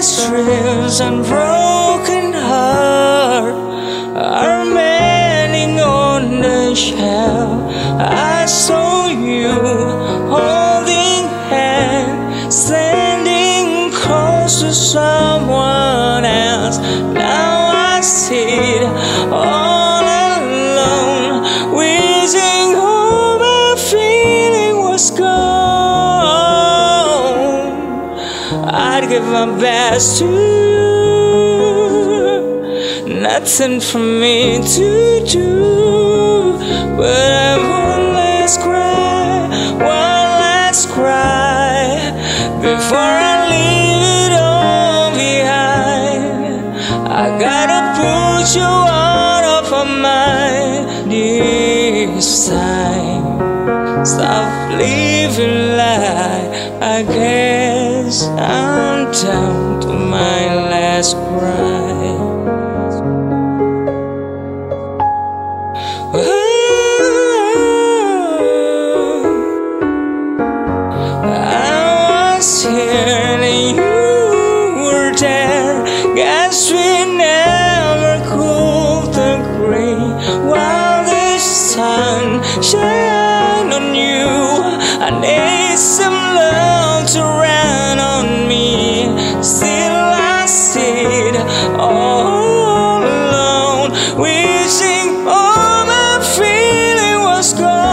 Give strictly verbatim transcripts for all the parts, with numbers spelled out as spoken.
dreams and broken heart are mending on the shelf. I saw you holding hand, standing close to someone else. Now I sit all alone, wishing all my feeling was gone. I'd give my best to you, nothing for me to do, but I won't last cry, one last cry before I leave it all behind. I gotta put you out of my mind this time. Stop living like I guess I'm down to my last cry. Here and you were there. Guess we never could agree. While the sun shine on you, I need some love to rain on me. Still I sit all alone, wishing all my feeling was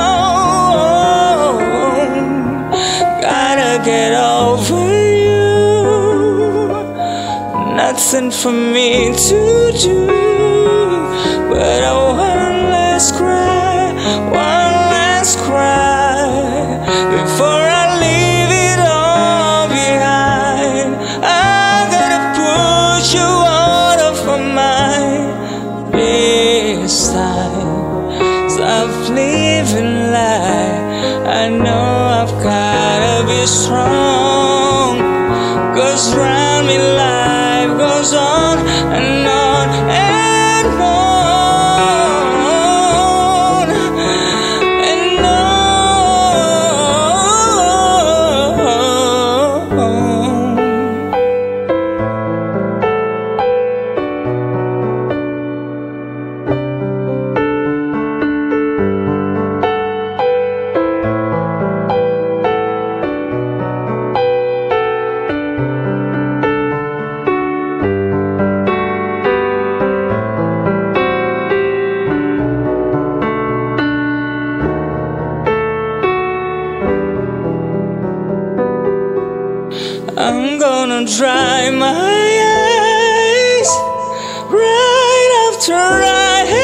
gone. Gotta get over you, nothing for me to do, but I one last cry, one last cry before I leave it all behind. I gotta put you out of my mind this time. Stop living like I know I've gotta be strong, 'cause round me life goes on and on and on and on. I'm gonna dry my eyes right after I